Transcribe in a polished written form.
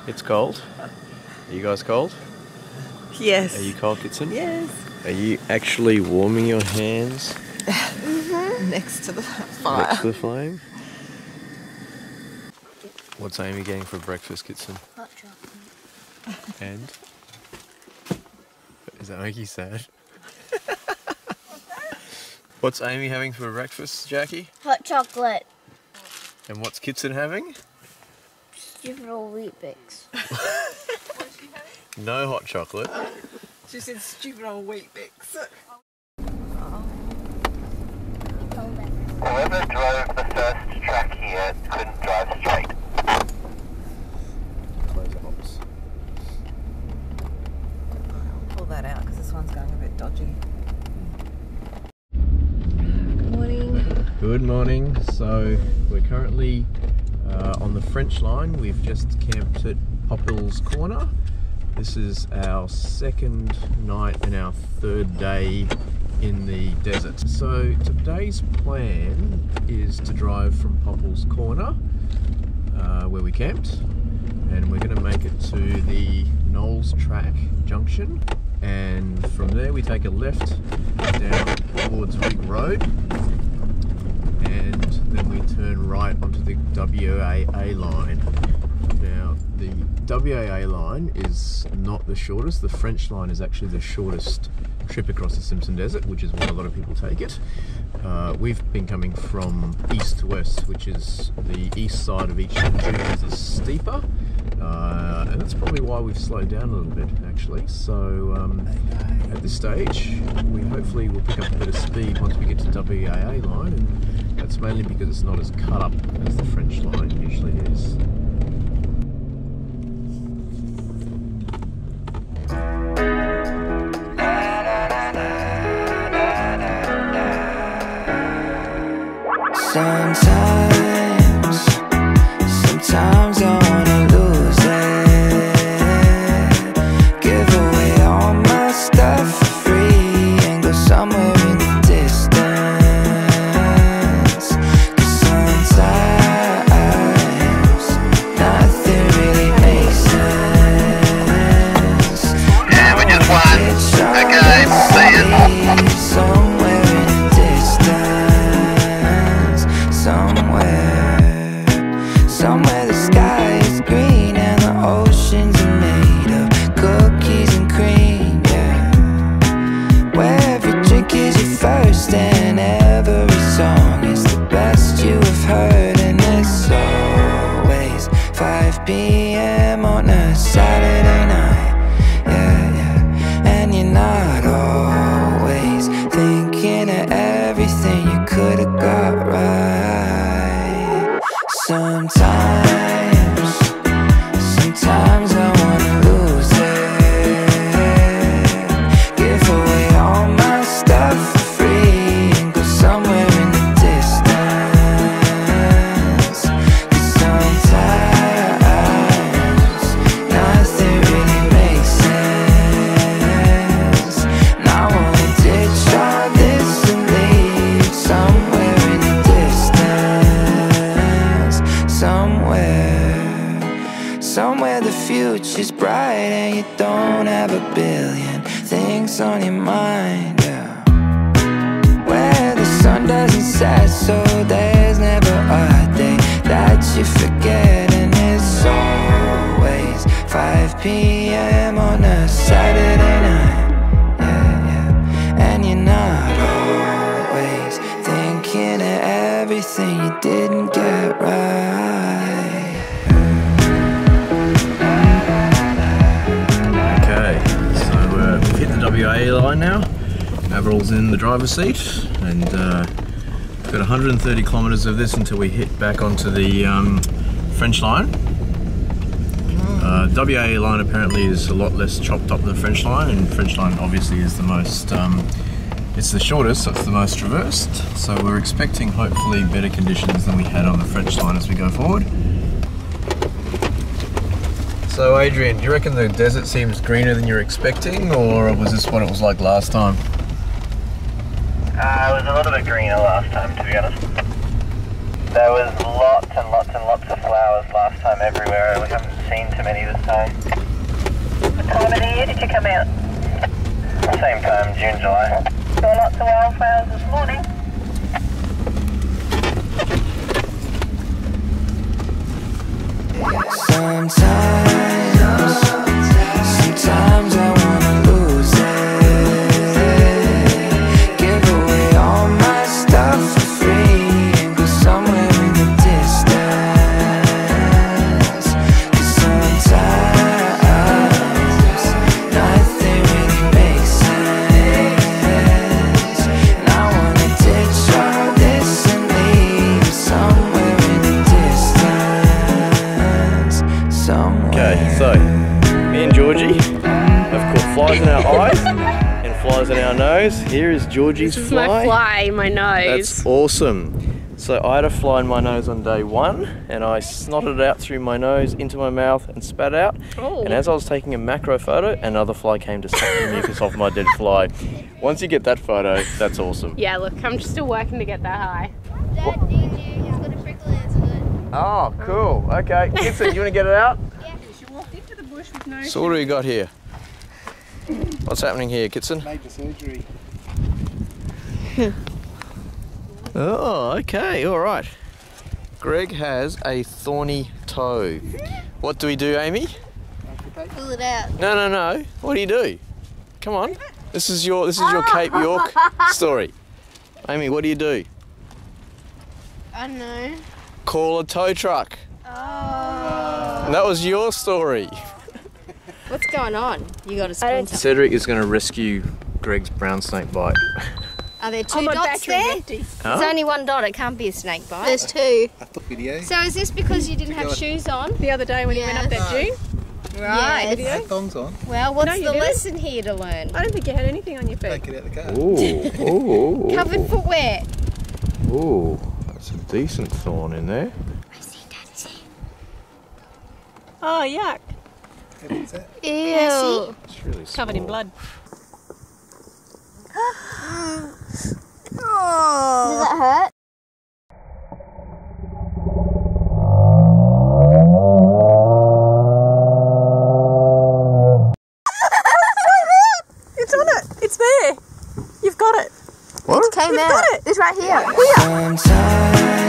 It's cold. Are you guys cold? Yes. Are you cold, Kitson? Yes. Are you actually warming your hands Next to the fire. next to the flame? What's Amy getting for breakfast, Kitson? Hot chocolate. And? Does that make you sad? What's Amy having for breakfast, Jackie? Hot chocolate. And what's Kitson having? Stupid old wheat bix. No hot chocolate. She said stupid old wheat bix. Whoever drove the first track here couldn't drive straight. Close the hops. I'll pull that out because this one's going a bit dodgy. Good morning. Good morning. So we're currently on the French line. We've just camped at Poeppel Corner. This is our second night and our third day in the desert. So today's plan is to drive from Poeppel Corner, where we camped, and we're going to make it to the Knowles Track junction, and from there we take a left down towards Rig Road, and then we turn right onto the WAA Line. Now the WAA Line is not the shortest. The French line is actually the shortest trip across the Simpson Desert, which is why a lot of people take it. We've been coming from east to west, which is the east side of each junction is steeper, and that's probably why we've slowed down a little bit actually. So at this stage we hopefully will pick up a bit of speed once we get to WAA Line, and that's mainly because it's not as cut up as the French line usually is. Sometimes I wanna lose it, give away all my stuff for free and go somewhere in the distance. 'Cause sometimes nothing really makes sense. Yeah, we just won. Okay, see ya. Somewhere in the distance, somewhere the sky is green and the oceans are made of cookies and cream, yeah. Where every drink is your first and every song is the best you have heard, and it's always 5 p.m. on a Saturday night, yeah, yeah. And you're not always thinking of everything you could have got right. Sometimes I wanna lose it, give away all my stuff for free and go somewhere in the distance. 'Cause sometimes nothing really makes sense, and I wanna ditch all this and leave somewhere in the distance. Somewhere the future's bright and you don't have a billion things on your mind, yeah. Where the sun doesn't set, so there's never a day that you forget, and it's always 5 p.m. on a Saturday night, yeah, yeah. And you're not always thinking of everything you didn't get right. We've hit the WAA line now. Averil's in the driver's seat, and we've got 130 kilometres of this until we hit back onto the French line. WAA line apparently is a lot less chopped up than the French line, and French line obviously is the most, it's the shortest, so it's the most traversed. So we're expecting hopefully better conditions than we had on the French line as we go forward. So Adrian, do you reckon the desert seems greener than you're expecting, or was this what it was like last time? It was a little bit greener last time, to be honest. There was lots and lots and lots of flowers last time everywhere. We haven't seen too many this last time. What time of the year did you come out? Same time, June, July. Saw lots of wildflowers this morning. Sometimes I wanna lose it. Give away all my stuff for free and go somewhere in the distance. 'Cause sometimes nothing really makes sense. And I wanna ditch all this and leave somewhere in the distance. Somewhere. Okay, so me and Georgie have caught flies in our eyes and flies in our nose. Here is Georgie's This is fly. my fly in my nose. That's awesome. So I had a fly in my nose on day 1 and I snotted it out through my nose into my mouth and spat out. Oh. And as I was taking a macro photo, another fly came to suck the mucus off my dead fly. Once you get that photo, that's awesome. Yeah, look, I'm still working to get that high. Dad, do you he's got a prickle and it's good. Oh, cool. Okay. Kitson, you want to get it out? She walked into the bush with no... So what do we got here? What's happening here, Kitson? Major surgery. Oh, okay, all right. Greg has a thorny toe. What do we do, Amy? Pull it out. No. What do you do? Come on. This is your Cape York story. Amy, what do you do? I don't know. Call a tow truck. Oh. That was your story. What's going on? You got a splinter. Cedric is going to rescue Greg's brown snake bite. Are there two my dots battery's there? empty. Huh? There's only one dot. It can't be a snake bite. There's two. I took video. So is this because you didn't have shoes on? The other day when you went up that dune? Right. I had thongs on. Well, what's No, you the didn't. lesson here to learn? I don't think you had anything on your feet. Take it out the car. Ooh. Covered footwear. Ooh, that's a decent thorn in there. Oh, yuck. How big is that? Ew. It's really Covered in small. blood. Does that hurt? It's on it. It's there. You've got it. What? Came out. It's right here. Sometimes